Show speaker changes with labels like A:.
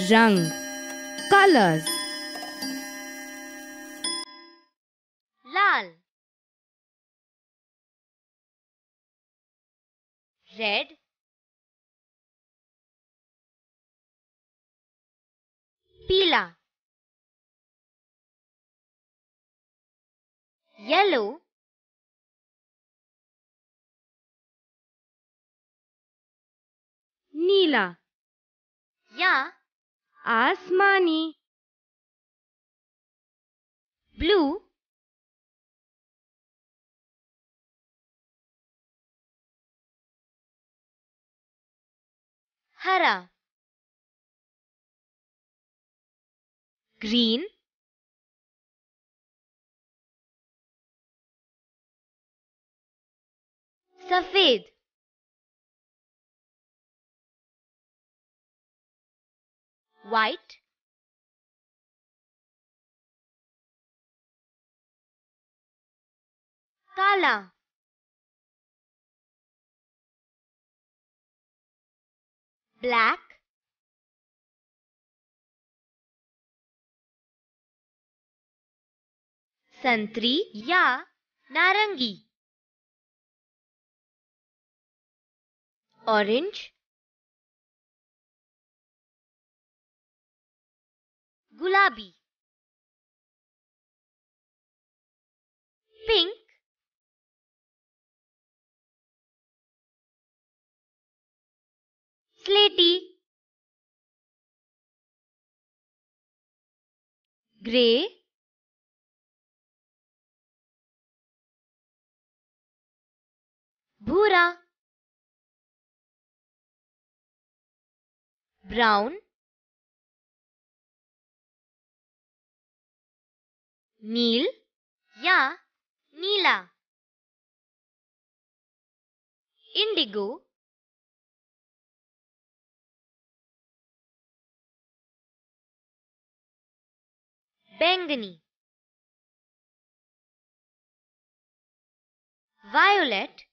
A: रंग, colors.
B: लाल, red, पीला, येलो,
A: नीला
B: या
A: आसमानी,
B: ब्लू, हरा, ग्रीन, सफेद, व्हाइट, काला, ब्लैक, संतरी या नारंगी, ऑरेंज, गुलाबी, पिंक, स्लेटी, ग्रे, भूरा, ब्राउन, नील या नीला, इंडिगो, बैंगनी, वायोलेट,